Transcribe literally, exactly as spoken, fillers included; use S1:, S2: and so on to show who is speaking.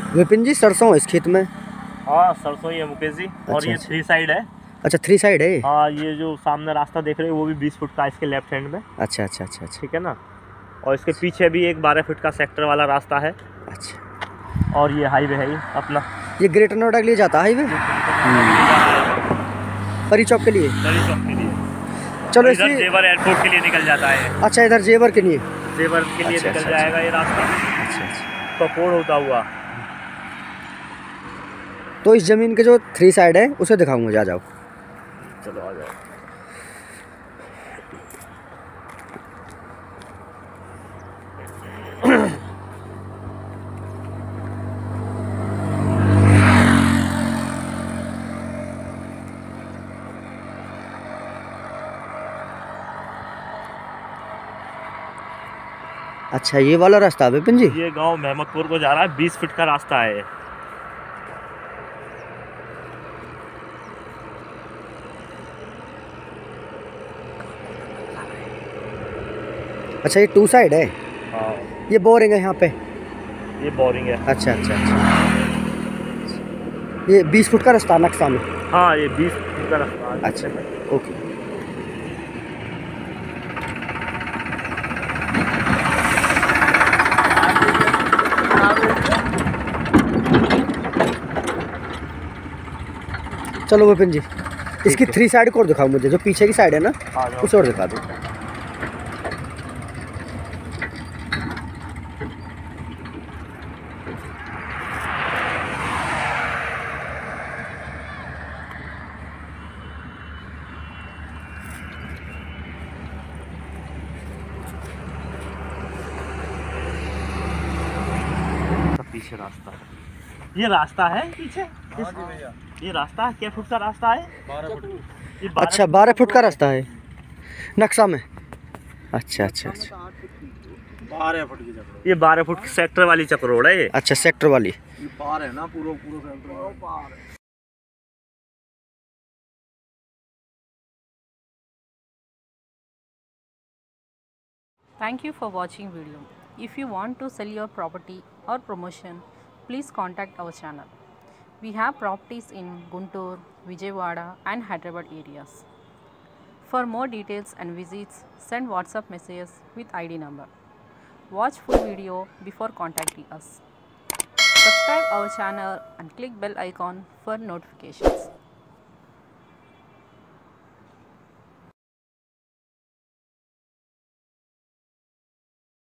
S1: विपिन जी सरसों इस खेत में?
S2: हाँ सरसों ही है मुकेश जी।
S1: अच्छा,
S2: और ये
S1: अच्छा।
S2: थ्री साइड है।
S1: अच्छा थ्री साइड है।
S2: हाँ ये जो सामने रास्ता देख रहे हो वो भी बीस फुट का इसके लेफ्ट हैंड में।
S1: अच्छा अच्छा अच्छा अच्छा।
S2: ठीक है ना। और इसके पीछे भी एक बारह फुट का सेक्टर वाला रास्ता है।
S1: अच्छा।
S2: और ये हाईवे है ये अपना।
S1: ये ग्रेटर नोएडा के लिए जाता है हाईवे? परी चौक के लिए?
S2: परी चौक के लिए।
S1: चलो
S2: इधर
S1: इसी
S2: जेवर एयरपोर्ट के लिए निकल जाता है।
S1: अच्छा इधर जेवर के लिए?
S2: जेवर के लिए
S1: अच्छा,
S2: निकल
S1: अच्छा,
S2: जाएगा ये रास्ता।
S1: अच्छा अच्छा।
S2: कपोड़ होता हुआ।
S1: तो इस जमीन के जो थ्री साइड है उसे दिखाऊंगा, जा जाओ।
S2: चलो आ जाओ।
S1: अच्छा ये वाला रास्ता है विपिन जी?
S2: ये गांव महमदपुर को जा रहा है, बीस फीट का रास्ता है।
S1: अच्छा ये टू साइड है?
S2: हाँ
S1: ये बोरिंग है यहाँ पे?
S2: ये बोरिंग है।
S1: अच्छा अच्छा अच्छा। ये बीस फुट का रास्ता नक्शा में?
S2: हाँ ये बीस फुट का रास्ता है।
S1: अच्छा ओके। चलो विपिन जी इसकी थ्री साइड को और दिखाओ मुझे, जो पीछे की साइड है ना उसे और दिखा दो।
S2: पीछे रास्ता, ये रास्ता है पीछे। ये रास्ता क्या फुट का रास्ता है? बारह फुट।
S1: अच्छा बारह फुट का रास्ता है नक्शा में? अच्छा अच्छा अच्छा।
S2: बारह फुट की चक्र, ये बारह फुट की सेक्टर वाली चक्र रोड है ये।
S1: अच्छा सेक्टर वाली
S2: ये पार है ना पूरा पूरा।
S3: Thank you for watching video. If you want to sell your property or promotion, please contact our channel. We have properties in Guntur, Vijayawada and Hyderabad areas. For more details and visits, send WhatsApp messages with I D number. Watch full video before contacting us. Subscribe our channel and click bell icon for notifications.